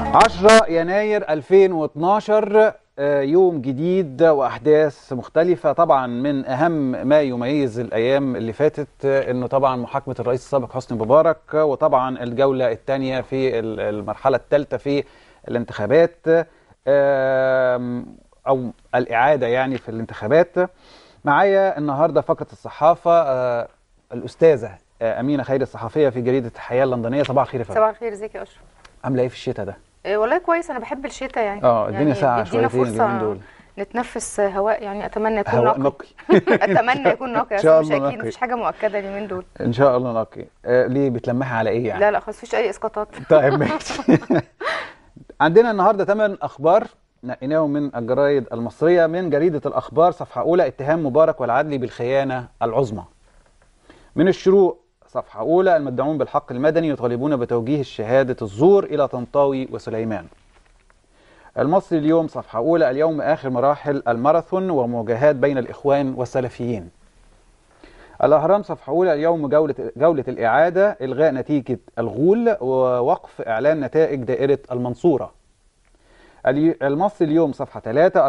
10 يناير 2012 يوم جديد وأحداث مختلفة. طبعا من أهم ما يميز الأيام اللي فاتت أنه طبعا محاكمة الرئيس السابق حسني مبارك، وطبعا الجولة الثانية في المرحلة الثالثة في الانتخابات أو الإعادة يعني في الانتخابات. معايا النهاردة فقرة الصحافة الأستاذة أمينة خيري، الصحفية في جريدة الحياة اللندنية. صباح الخير يا فندم. صباح الخير، ازيك يا اشرف؟ عاملة إيه في الشتاء ده؟ والله كويس، انا بحب الشتاء يعني. الدنيا ساقعة شويتين اليومين دول. نتنفس هواء يعني، اتمنى يكون هواء نقي. اتمنى يكون نقي، ان شاء مش الله اكيد نقي. مفيش حاجه مؤكده اليومين دول. ان شاء الله نقي. ليه بتلمحي على ايه يعني؟ لا لا خلاص، مفيش اي اسقاطات. طيب ماشي. عندنا النهارده 8 اخبار نقيناهم من الجرايد المصريه. من جريده الاخبار صفحه اولى: اتهام مبارك والعدلي بالخيانه العظمى. من الشروق صفحه اولى: المدعون بالحق المدني يطالبون بتوجيه الشهاده الزور الى طنطاوي وسليمان. المصري اليوم صفحه اولى: اليوم اخر مراحل الماراثون ومواجهات بين الاخوان والسلفيين. الأهرام صفحة أولى: اليوم جولة الإعادة، إلغاء نتيجة الغول ووقف إعلان نتائج دائرة المنصورة. المصري اليوم صفحة 3: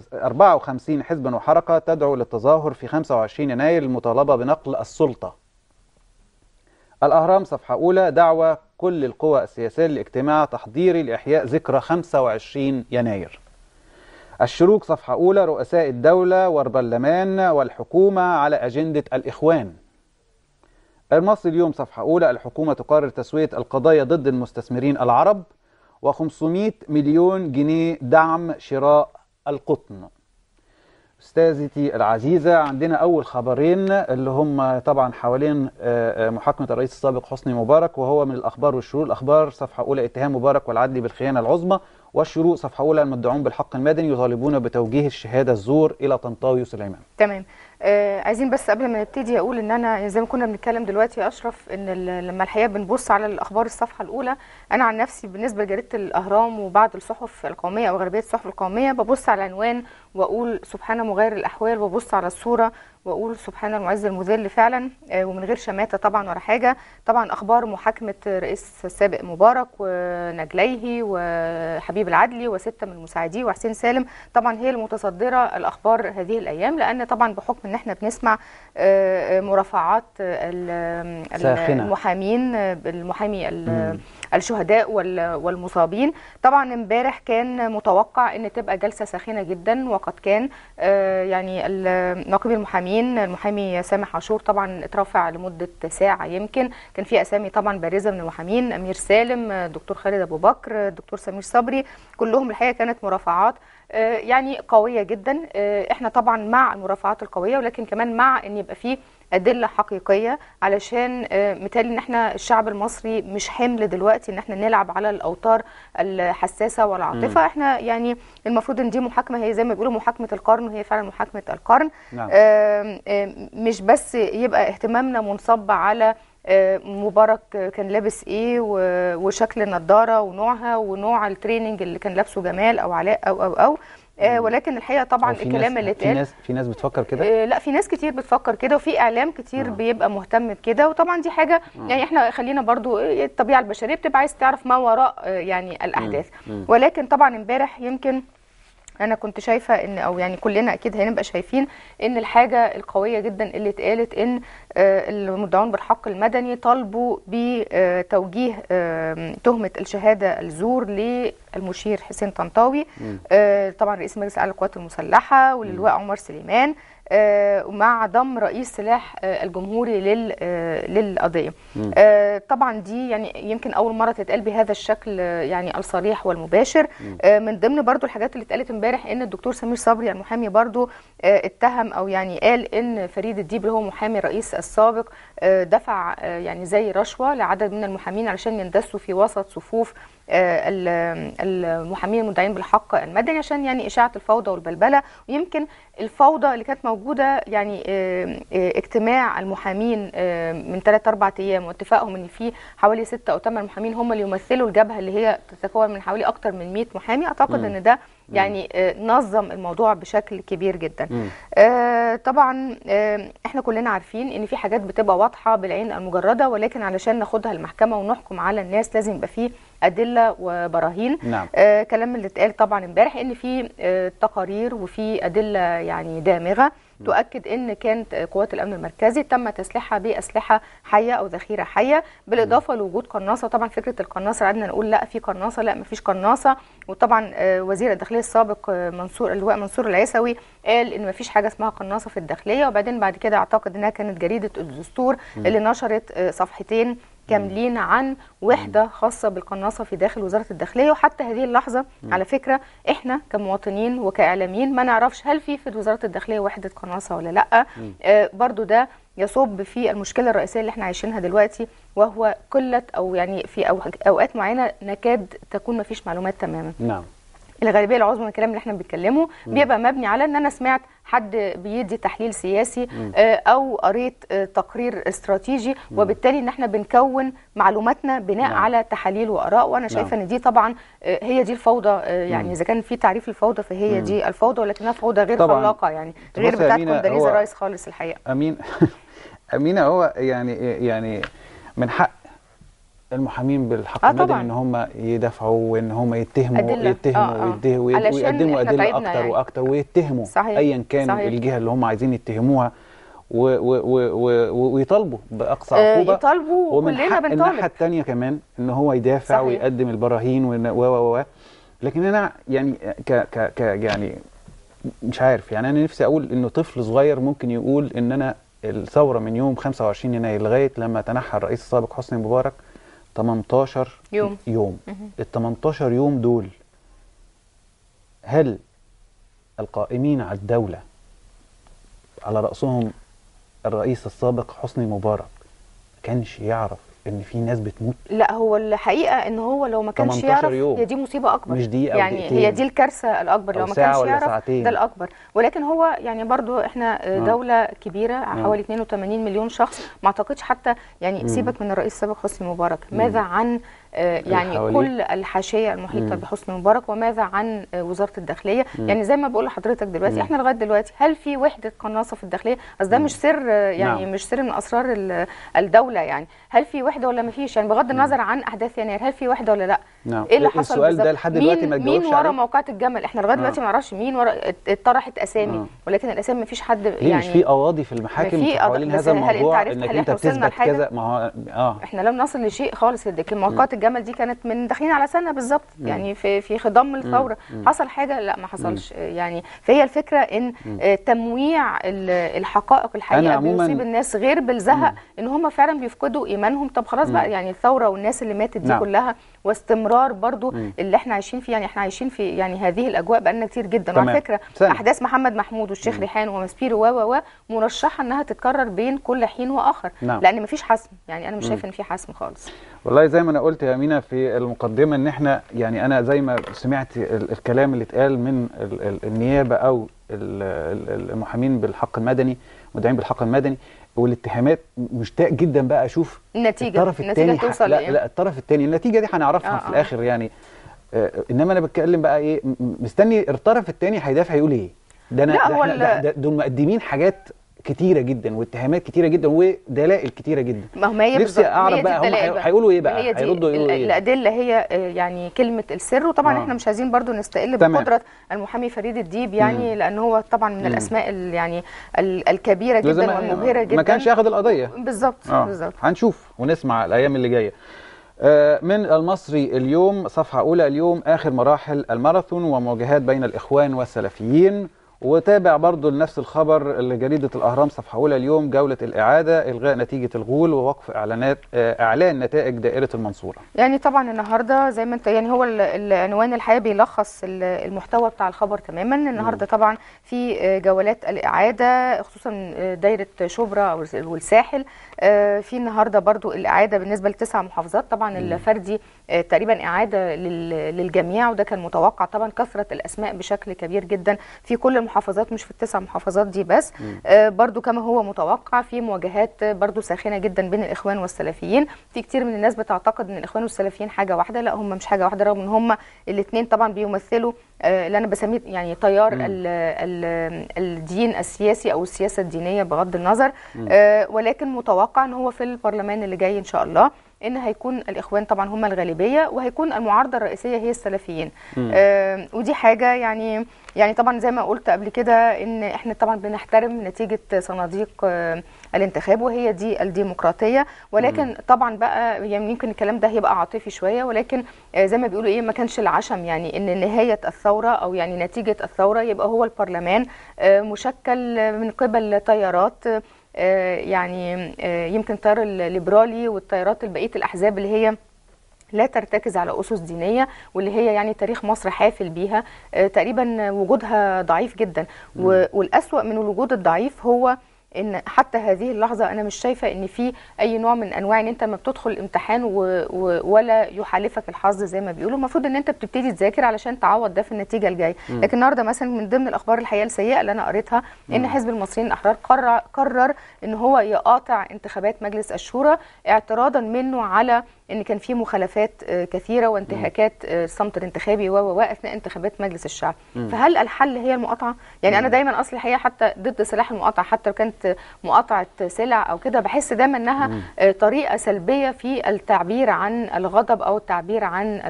54 حزبا وحركة تدعو للتظاهر في 25 يناير للمطالبة بنقل السلطة. الأهرام صفحة أولى: دعوة كل القوى السياسية لاجتماع تحضيري لإحياء ذكرى 25 يناير. الشروق صفحة أولى: رؤساء الدولة والبرلمان والحكومة على أجندة الإخوان. المصري اليوم صفحة أولى: الحكومة تقرر تسوية القضايا ضد المستثمرين العرب، و500 مليون جنيه دعم شراء القطن. أستاذتي العزيزة، عندنا أول خبرين اللي هم طبعا حوالين محاكمة الرئيس السابق حسني مبارك، وهو من الأخبار والشروق. الأخبار صفحة أولى: اتهام مبارك والعدلي بالخيانة العظمى. والشروق صفحة أولى: المدعون بالحق المدني يطالبون بتوجيه الشهادة الزور إلى طنطاوي وسليمان. تمام. عايزين بس قبل ما نبتدي اقول ان انا زي ما كنا بنتكلم دلوقتي يا اشرف، ان لما الحقيقه بنبص على الاخبار الصفحه الاولى، انا عن نفسي بالنسبه لجريده الاهرام وبعض الصحف القوميه او غالبيه الصحف القوميه ببص على العنوان واقول سبحان مغير الاحوال، وببص على الصوره واقول سبحان المعز المذل فعلا، ومن غير شماته طبعا ولا حاجه. طبعا اخبار محاكمه رئيس السابق مبارك ونجليه وحبيب العدلي وسته من مساعديه وحسين سالم طبعا هي المتصدره الاخبار هذه الايام، لان طبعا بحكم ان احنا بنسمع مرافعات المحامين، المحامي الشهداء والمصابين. طبعا امبارح كان متوقع ان تبقى جلسه ساخنه جدا، وقد كان يعني نقيب المحامين المحامي سامح عاشور طبعا اترفع لمده ساعه. يمكن كان في اسامي طبعا بارزه من المحامين: امير سالم، دكتور خالد ابو بكر، دكتور سمير صبري، كلهم الحقيقه كانت مرافعات يعني قويه جدا. احنا طبعا مع المرافعات القويه، ولكن كمان مع ان يبقى فيه أدلة حقيقية، علشان مثال ان احنا الشعب المصري مش حمل دلوقتي ان احنا نلعب على الأوتار الحساسة والعاطفة. احنا يعني المفروض ان دي محاكمة هي زي ما بيقولوا محاكمة القرن، وهي فعلا محاكمة القرن. نعم. مش بس يبقى اهتمامنا منصب على مبارك كان لابس ايه وشكل النضارة ونوعها ونوع التريننج اللي كان لابسه جمال او علاء او ولكن الحقيقه طبعا الكلام اللي اتقال في ناس بتفكر كده. لا، في ناس كتير بتفكر كده، وفي اعلام كتير بيبقى مهتم بكده، وطبعا دي حاجه يعني احنا خلينا برضو الطبيعه البشريه بتبقى عايز تعرف ما وراء يعني الاحداث. ولكن طبعا امبارح يمكن انا كنت شايفه ان، او يعني كلنا اكيد هنبقى شايفين ان الحاجه القويه جدا اللي اتقالت ان المدعون بالحق المدني طالبوا بتوجيه تهمه الشهاده الزور للمشير حسين طنطاوي، طبعا رئيس مجلس اعلى القوات المسلحه، وللواء عمر سليمان، مع ضم رئيس سلاح الجمهوري للقضيه. طبعا دي يعني يمكن اول مره تتقال بهذا الشكل يعني الصريح والمباشر. من ضمن برضو الحاجات اللي اتقالت امبارح ان الدكتور سمير صبري المحامي برضو اتهم او يعني قال ان فريد الديب اللي هو محامي الرئيس السابق دفع يعني زي رشوه لعدد من المحامين علشان يندسوا في وسط صفوف المحامين المدعين بالحق المدني، عشان يعني اشاعه الفوضى والبلبله. ويمكن الفوضى اللي كانت موجوده يعني اجتماع المحامين من 3-4 ايام واتفاقهم ان في حوالي 6 أو 8 محامين هم اللي يمثلوا الجبهه اللي هي تتكون من حوالي اكتر من 100 محامي. اعتقد ان ده يعني نظم الموضوع بشكل كبير جدا. طبعا احنا كلنا عارفين ان في حاجات بتبقى واضحه بالعين المجرده، ولكن علشان ناخدها المحكمه ونحكم على الناس لازم يبقى فيه ادله وبراهين. نعم. كلام اللي اتقال طبعا امبارح ان في تقارير وفي ادله يعني دامغه تؤكد ان كانت قوات الامن المركزي تم تسليحها باسلحه حيه او ذخيره حيه، بالاضافه لوجود قناصه. طبعا فكره القناصه قعدنا نقول لا في قناصه، لا ما فيش قناصه. وطبعا وزير الداخليه السابق اللواء منصور العيسوي قال ان ما فيش حاجه اسمها قناصه في الداخليه. وبعدين بعد كده اعتقد انها كانت جريده الدستور اللي نشرت صفحتين كاملين عن وحده خاصه بالقناصه في داخل وزاره الداخليه. وحتى هذه اللحظه على فكره احنا كمواطنين وكاعلاميين ما نعرفش هل في وزاره الداخليه وحده قناصه ولا لا. برضو ده يصب في المشكله الرئيسيه اللي احنا عايشينها دلوقتي، وهو قله او يعني في اوقات معينه نكاد تكون ما فيش معلومات تماما. نعم. الغالبيه العظمى من الكلام اللي احنا بنتكلمه بيبقى مبني على ان انا سمعت حد بيدي تحليل سياسي او قريت تقرير استراتيجي، وبالتالي ان احنا بنكون معلوماتنا بناء على تحاليل واراء. وانا شايفه ان دي طبعا هي دي الفوضى. يعني اذا كان في تعريف الفوضى فهي دي الفوضى، ولكنها فوضى غير خلاقه، يعني غير بتاعت كونداليزا الرايس خالص الحقيقه. امينه هو يعني من حق المحامين بالحق المدني ان هم يدافعوا وان هم يتهموا ويقدموا ادله اكتر يعني. واكتر ويتهموا ايا كان صحيح. الجهه اللي هم عايزين يتهموها ويطالبوا باقصى عقوبه. يطالبوا ومن حق الناحيه الثانيه كمان ان هو يدافع صحيح. ويقدم البراهين لكن انا يعني يعني مش عارف، يعني انا نفسي اقول انه طفل صغير ممكن يقول ان انا الثوره من يوم 25 يناير لغايه لما تنحى الرئيس السابق حسني مبارك 18 يوم. ال 18 يوم دول هل القائمين على الدولة على رأسهم الرئيس السابق حسني مبارك كانش يعرف ان في ناس بتموت؟ لا، هو الحقيقه ان هو لو ما كانش يعرف هي دي مصيبه اكبر، مش دي يعني دقيقتين. هي دي الكارثه الاكبر لو ما كانش يعرف ساعتين. ده الاكبر. ولكن هو يعني برضو احنا دوله كبيره حوالي 82 مليون شخص، ما اعتقدش حتى يعني سيبك من الرئيس السابق حسني مبارك، ماذا عن يعني كل الحاشيه المحيطه بحسني مبارك، وماذا عن وزاره الداخليه؟ يعني زي ما بقول لحضرتك دلوقتي احنا لغايه دلوقتي هل في وحده قناصه في الداخليه؟ اصل ده مش سر يعني مش سر من اسرار الدوله، يعني هل في وحده ولا ما فيش؟ يعني بغض النظر عن احداث يناير هل في وحده ولا لا؟ ايه اللي حصل السؤال ده لحد دلوقتي ما تجاوبش مين ورا موقعة الجمل؟ احنا لغايه دلوقتي ما نعرفش مين ورا. اتطرحت اسامي ولكن الاسامي ما فيش حد يعني مش في قواضي في المحاكم حوالين هذا الموضوع انك انت بتثبت كذا؟ ما هو احنا لم نصل لشيء خالص. موقعة الجمل دي كانت من داخلين على سنه بالظبط، يعني في خضم الثوره. حصل حاجه؟ لا ما حصلش. يعني فهي الفكره ان تمويع الحقائق الحقيقه بيصيب الناس غير بالزهق ان هم فعلا بيفقدوا ايمانهم. طب خلاص بقى، يعني الثوره والناس اللي ماتت دي كلها واستمرار برضو اللي احنا عايشين فيه، يعني احنا عايشين في يعني هذه الاجواء بقالنا كتير جدا. وعلى فكره احداث محمد محمود والشيخ ريحان ومسبيرو مرشحه انها تتكرر بين كل حين واخر. لان مفيش حسم، يعني انا مش شايفه ان في حسم خالص. والله زي ما انا قلت يا امينه في المقدمه ان احنا يعني انا زي ما سمعت الكلام اللي اتقال من النيابه او المحامين بالحق المدني، مدعين بالحق المدني والاتهامات، مشتاق جدا بقى اشوف الطرف الثاني. لا الطرف الثاني النتيجه دي هنعرفها في الاخر يعني. انما انا بتكلم بقى ايه، مستني الطرف الثاني هيدافع يقول ايه. ده انا دول مقدمين حاجات كتيره جدا واتهامات كتيره جدا ودلائل كتيره جدا. ما هم هي نفسي اعرف بقى هم هيقولوا ايه بقى، هيردوا يقولوا ايه. الادله هي يعني كلمه السر. وطبعا احنا مش عايزين برضو نستقل بقدره المحامي فريد الديب، يعني لان هو طبعا من الاسماء يعني الكبيره جدا والمبهره جدا. ما كانش ياخد القضيه بالظبط. بالظبط هنشوف ونسمع الايام اللي جايه. من المصري اليوم صفحه اولى اليوم اخر مراحل الماراثون ومواجهات بين الاخوان والسلفيين. وتابع برضو لنفس الخبر لجريدة الأهرام صفحة أولى اليوم جولة الإعادة إلغاء نتيجة الغول ووقف إعلان نتائج دائرة المنصورة. يعني طبعا النهاردة زي ما انت يعني هو العنوان الحقيقي بيلخص المحتوى بتاع الخبر تماما. النهاردة طبعا في جولات الإعادة خصوصا دايرة شبرا والساحل. في النهاردة برضو الإعادة بالنسبة ل9 محافظات. طبعا الفردي تقريبا إعادة للجميع، وده كان متوقع. طبعا كثرة الأسماء بشكل كبير جدا في كل المحافظات، مش في ال9 محافظات دي بس. برضو كما هو متوقع في مواجهات برضو ساخنة جدا بين الإخوان والسلفيين. في كتير من الناس بتعتقد ان الإخوان والسلفيين حاجة واحدة، لا هم مش حاجة واحدة، رغم ان هم الاثنين طبعا بيمثلوا اللي انا بسميه يعني تيار الدين السياسي او السياسة الدينية بغض النظر. ولكن متوقع ان هو في البرلمان اللي جاي ان شاء الله ان هيكون الاخوان طبعا هم الغالبيه، وهيكون المعارضه الرئيسيه هي السلفيين. ودي حاجه يعني طبعا زي ما قلت قبل كده ان احنا طبعا بنحترم نتيجه صناديق الانتخاب وهي دي الديمقراطيه، ولكن طبعا بقى يعني يمكن الكلام ده هيبقى عاطفي شويه، ولكن زي ما بيقولوا ايه، ما كانش العشم يعني ان نهايه الثوره او يعني نتيجه الثوره يبقى هو البرلمان مشكل من قبل تيارات يعني يمكن التيار الليبرالي والتيارات بقيه الاحزاب اللي هي لا ترتكز على أسس دينية، واللي هي يعني تاريخ مصر حافل بيها تقريبا وجودها ضعيف جدا. والأسوأ من الوجود الضعيف هو ان حتى هذه اللحظه انا مش شايفه ان في اي نوع من انواع ان انت لما بتدخل الامتحان ولا يحالفك الحظ زي ما بيقولوا، المفروض ان انت بتبتدي تذاكر علشان تعوض ده في النتيجه الجايه. لكن النهارده مثلا من ضمن الاخبار الحقيقه السيئه اللي انا قريتها ان حزب المصريين الاحرار قرر ان هو يقاطع انتخابات مجلس الشورى اعتراضا منه على ان كان في مخالفات كثيره وانتهاكات الصمت الانتخابي واثناء انتخابات مجلس الشعب. فهل الحل هي المقاطعه؟ يعني انا دايما اصلي الحقيقه حتى ضد سلاح المقاطعه، حتى لو كانت مقاطعه سلع او كده، بحس دايما انها طريقه سلبيه في التعبير عن الغضب او التعبير عن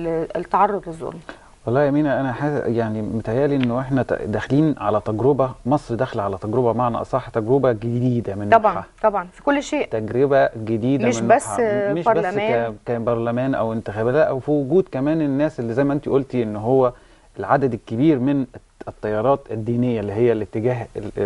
التعرض للظلم. والله يا مينا انا يعني متهيألي انه احنا داخلين على تجربه، مصر داخله على تجربه معنى اصح، تجربه جديده من طبعا طبعا في كل شيء، تجربه جديده مش من بس مش برلمان، بس كبرلمان او انتخابات، لا، او في وجود كمان الناس اللي زي ما انت قلتي ان هو العدد الكبير من التيارات الدينيه اللي هي الاتجاه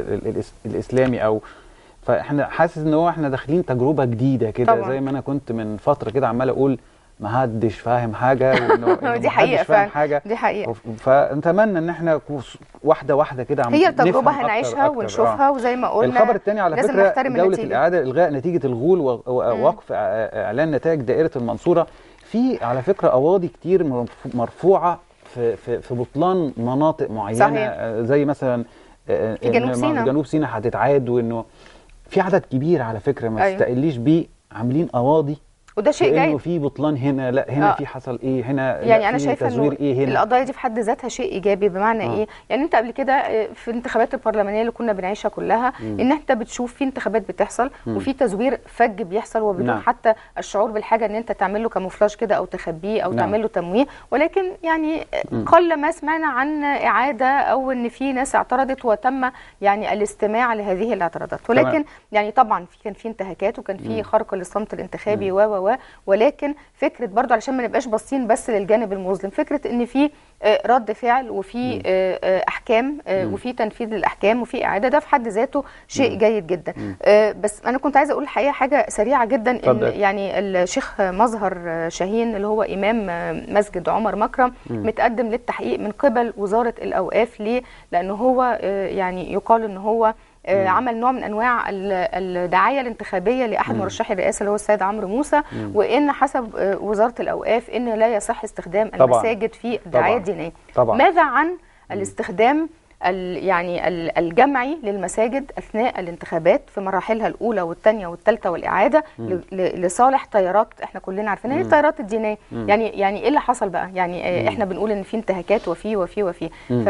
الاسلامي، او فاحنا حاسس ان هو احنا داخلين تجربه جديده كده. زي ما انا كنت من فتره كده عمال اقول ما حدش فاهم حاجه، وانه دي حقيقه فاهم حاجه، دي حقيقه. فنتمنى ان احنا واحده واحده كده هي التجربه هنعيشها ونشوفها. وزي ما قلنا الخبر الثاني على لازم فكره نحترم جوله النتيجة. الاعاده الغاء نتيجه الغول ووقف اعلان نتائج دائره المنصوره. في على فكره قواضي كتير مرفوعه في بطلان مناطق معينه. صحيح. زي مثلا في جنوب سيناء هتتعاد، وانه في عدد كبير على فكره ما تستقليش بيه عاملين قواضي، وده شيء جيد، انه في بطلان هنا، لا هنا في حصل ايه، هنا يعني انا شايفه تزوير ايه هنا. القضايا دي في حد ذاتها شيء ايجابي. بمعنى ايه؟ يعني انت قبل كده في الانتخابات البرلمانيه اللي كنا بنعيشها كلها ان انت بتشوف في انتخابات بتحصل وفي تزوير فج بيحصل، وبدون حتى الشعور بالحاجه ان انت تعمل له كاموفلاج كده او تخبيه او تعمل له تمويه. ولكن يعني قل ما سمعنا عن اعاده او ان في ناس اعترضت وتم يعني الاستماع لهذه الاعتراضات. ولكن يعني طبعا كان في انتهاكات وكان في خرق للصمت الانتخابي ولكن فكره برضو علشان ما نبقاش باصين بس للجانب المظلم، فكره ان في رد فعل وفي احكام وفي تنفيذ للاحكام وفي اعاده، ده في حد ذاته شيء جيد جدا. بس انا كنت عايزه اقول الحقيقه حاجه سريعه جدا، ان يعني الشيخ مظهر شاهين اللي هو امام مسجد عمر مكرم متقدم للتحقيق من قبل وزاره الاوقاف. ليه؟ لانه هو يعني يقال ان هو عمل نوع من انواع الدعايه الانتخابيه لاحد مرشحي الرئاسه اللي هو السيد عمرو موسى، وان حسب وزاره الاوقاف ان لا يصح استخدام المساجد في الدعايه الدينيه. ماذا عن الاستخدام يعني الجمعي للمساجد اثناء الانتخابات في مراحلها الاولى والثانيه والثالثه والاعاده لصالح تيارات احنا كلنا عارفين هي التيارات الدينيه؟ يعني ايه اللي حصل بقى؟ يعني احنا بنقول ان في انتهاكات وفي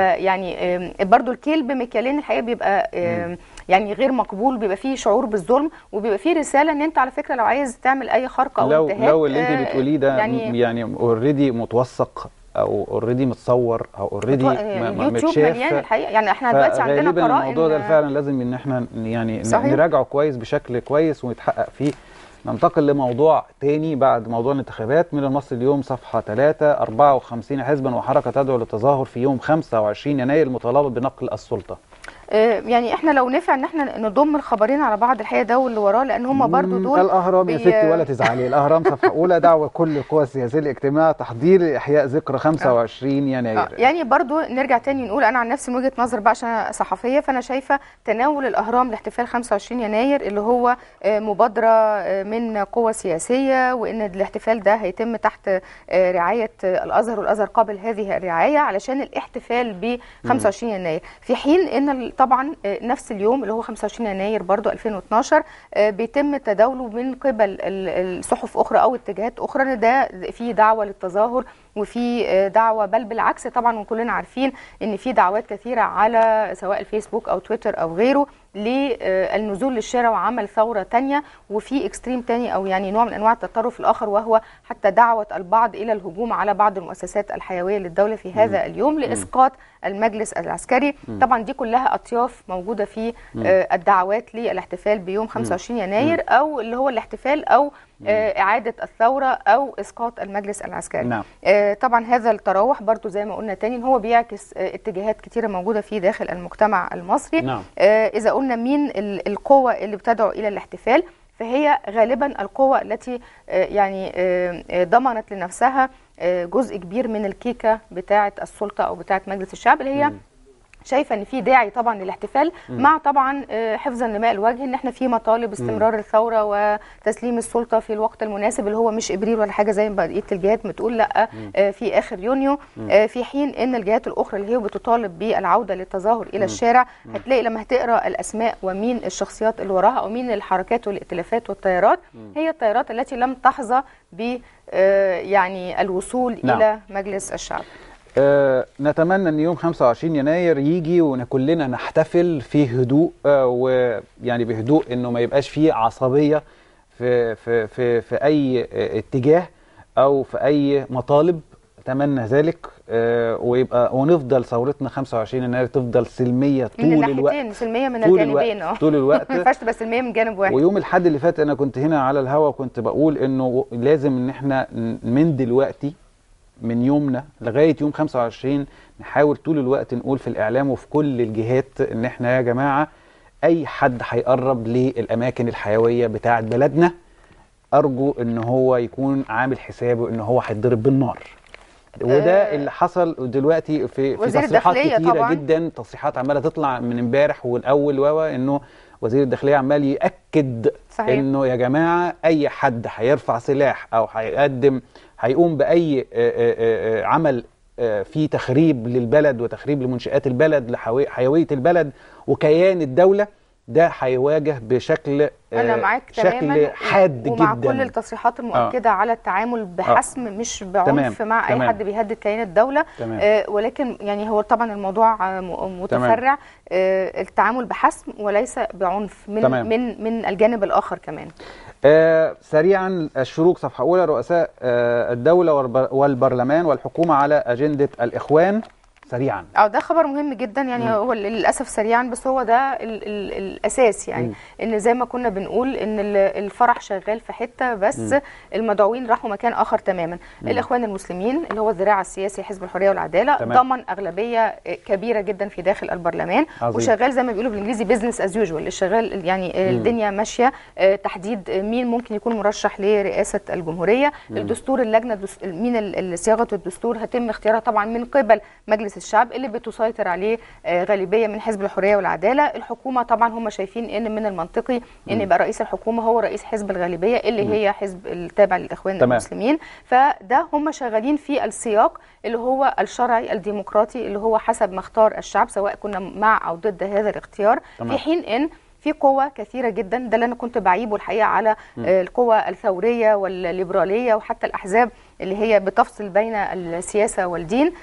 فيعني برضو الكيل بمكيالين الحقيقه بيبقى يعني غير مقبول، بيبقى فيه شعور بالظلم وبيبقى فيه رساله ان انت على فكره لو عايز تعمل اي خرق او انتهاك لو اللي انت بتقوليه ده يعني اوريدي متوثق او اوريدي متصور او اوريدي اليوتيوب مليان الحقيقه. يعني احنا دلوقتي عندنا قرائن. الموضوع ده فعلا لازم ان احنا يعني نراجعه كويس بشكل كويس ويتحقق فيه. ننتقل لموضوع تاني بعد موضوع الانتخابات. من المصري اليوم صفحه 3: 54 حزبا وحركه تدعو للتظاهر في يوم 25 يناير مطالبه بنقل السلطه. يعني احنا لو نفع ان احنا نضم الخبرين على بعض الحقيقه ده واللي وراه، لان هم برضو دول الاهرام يا ستي ولا تزعلي. الاهرام صفحه اولى: دعوه كل القوى السياسيه الاجتماع تحضير لاحياء ذكرى 25 يناير. يعني برضو نرجع تاني نقول انا عن نفسي من وجهه نظر بقى عشان انا صحفيه، فانا شايفه تناول الاهرام لاحتفال 25 يناير اللي هو مبادره من قوى سياسيه، وان الاحتفال ده هيتم تحت رعايه الازهر، والازهر قابل هذه الرعايه علشان الاحتفال ب 25 يناير، في حين ان طبعا نفس اليوم اللي هو 25 يناير برضو 2012 بيتم تداوله من قبل الصحف اخرى او اتجاهات اخرى ان ده في دعوه للتظاهر وفي دعوه، بل بالعكس طبعا، وكلنا عارفين ان في دعوات كثيره على سواء الفيسبوك او تويتر او غيره للنزول للشارع وعمل ثورة تانية، وفي اكستريم تاني أو يعني نوع من أنواع التطرف الآخر، وهو حتى دعوة البعض إلى الهجوم على بعض المؤسسات الحيوية للدولة في هذا اليوم لإسقاط المجلس العسكري. طبعا دي كلها أطياف موجودة في الدعوات للاحتفال بيوم 25 يناير، أو اللي هو الاحتفال أو إعادة الثورة أو إسقاط المجلس العسكري. نعم. طبعا هذا التراوح برضو زي ما قلنا تاني إن هو بيعكس اتجاهات كتيرة موجودة في داخل المجتمع المصري. نعم. إذا قلنا مين القوة اللي بتدعو إلى الاحتفال، فهي غالبا القوة التي يعني ضمنت لنفسها جزء كبير من الكيكة بتاعة السلطة أو بتاعة مجلس الشعب، اللي هي شايفه ان في داعي طبعا للاحتفال، مع طبعا حفظا لماء الوجه، ان احنا في مطالب استمرار الثوره وتسليم السلطه في الوقت المناسب اللي هو مش ابريل ولا حاجه زي ما بقيه الجهات بتقول، لا في اخر يونيو. في حين ان الجهات الاخرى اللي هي بتطالب بالعوده للتظاهر الى الشارع، هتلاقي لما هتقرا الاسماء ومين الشخصيات اللي وراها او مين الحركات والائتلافات والتيارات، هي التيارات التي لم تحظى ب يعني الوصول الى مجلس الشعب. نتمنى ان يوم 25 يناير يجي وكلنا نحتفل في هدوء، ويعني بهدوء، انه ما يبقاش فيه عصبية في اي اتجاه او في اي مطالب. اتمنى ذلك، ونفضل ثورتنا 25 يناير تفضل سلمية طول الوقت، سلمية من الجانبين، طول الوقت. ما ينفعش تبقى سلمية من جانب واحد. ويوم الحد اللي فات انا كنت هنا على الهوا، كنت بقول انه لازم ان احنا من دلوقتي، من يومنا لغاية يوم 25 نحاول طول الوقت نقول في الإعلام وفي كل الجهات إن إحنا يا جماعة أي حد هيقرب للأماكن الحيوية بتاعة بلدنا أرجو إن هو يكون عامل حسابه إن هو هيتضرب بالنار. وده اللي حصل دلوقتي في تصريحات كتيرة طبعاً. جدا، تصريحات عمالة تطلع من امبارح والأول إنه وزير الداخلية عمال يأكد صحيح. إنه يا جماعة أي حد هيرفع سلاح أو هيقوم بأي عمل فيه تخريب للبلد وتخريب لمنشآت البلد لحيوية البلد وكيان الدولة، ده هيواجه بشكل أنا معاك شكل حاد جدا، ومع كل التصريحات المؤكدة على التعامل بحسم مش بعنف مع أي حد بيهدد كيان الدولة. ولكن يعني هو طبعا الموضوع متفرع، التعامل بحسم وليس بعنف من الجانب الآخر كمان. سريعا، الشروق صفحة أولى: رؤساء الدولة والبرلمان والحكومة على أجندة الإخوان. سريعا، ده خبر مهم جدا يعني. هو للاسف سريعا، بس هو ده الاساس يعني. ان زي ما كنا بنقول ان الفرح شغال في حته، بس المدعوين راحوا مكان اخر تماما. الاخوان المسلمين اللي هو الذراع السياسي حزب الحريه والعداله ضمن اغلبيه كبيره جدا في داخل البرلمان، وشغال زي ما بيقولوا بالانجليزي بيزنس از يوجوال، الشغال يعني الدنيا ماشيه. تحديد مين ممكن يكون مرشح لرئاسه الجمهوريه، الدستور، اللجنه مين صياغه الدستور هتم اختيارها طبعا من قبل مجلس الشعب اللي بتسيطر عليه غالبيه من حزب الحريه والعداله. الحكومه طبعا هم شايفين ان من المنطقي ان يبقى رئيس الحكومه هو رئيس حزب الغالبيه اللي هي حزب التابع للاخوان المسلمين. فده هم شغالين في السياق اللي هو الشرعي الديمقراطي اللي هو حسب ما اختار الشعب، سواء كنا مع او ضد هذا الاختيار. في حين ان في قوة كثيرة جدا، ده اللي أنا كنت بعيبه الحقيقة على القوى الثورية والليبرالية وحتى الأحزاب اللي هي بتفصل بين السياسة والدين،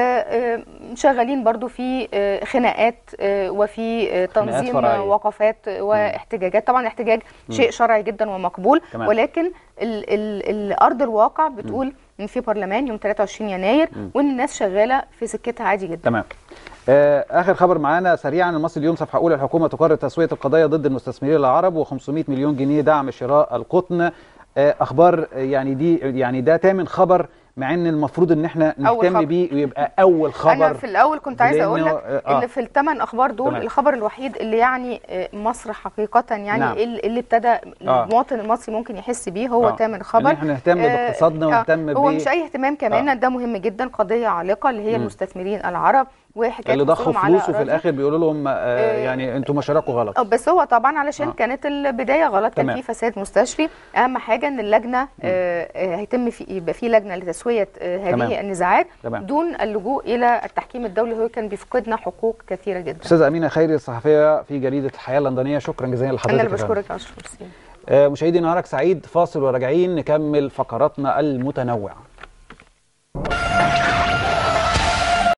شغالين برضو في خناقات وفي تنظيم وقفات واحتجاجات. طبعا الاحتجاج شيء شرعي جدا ومقبول، ولكن الأرض الواقع بتقول إن في برلمان يوم 23 يناير وإن الناس شغالة في سكتها عادي جدا. تمام. آخر خبر معانا سريعا: المصري اليوم صفحة أولى: الحكومة تقرر تسوية القضايا ضد المستثمرين العرب و500 مليون جنيه دعم شراء القطن. أخبار يعني ده تامن خبر، مع ان المفروض ان احنا نهتم بيه ويبقى اول خبر. انا في الاول كنت عايزه اقول لك ان في الثمان اخبار دول الخبر الوحيد اللي يعني مصر حقيقه يعني اللي ابتدى المواطن المصري ممكن يحس بيه هو ثامن خبر. ان احنا نهتم باقتصادنا ونهتم هو مش اي اهتمام كمان، ده مهم جدا. قضيه عالقه اللي هي المستثمرين العرب وحكايه اللي ضخوا فلوس وفي الاخر بيقولوا لهم يعني انتم مشاركوا غلط. بس هو طبعا علشان كانت البدايه غلط، كان في فساد مستشري. اهم حاجه ان اللجنه هيتم يبقى في لجنه لتسويه هذه النزاعات دون اللجوء الى التحكيم الدولي، هو كان بيفقدنا حقوق كثيره جدا. استاذه امينه خيري، الصحفيه في جريده الحياه اللندنيه، شكرا جزيلا لحضرتك. انا اللي بشكرك يا اشرف. مشاهدي نهارك سعيد، فاصل وراجعين نكمل فقراتنا المتنوعه.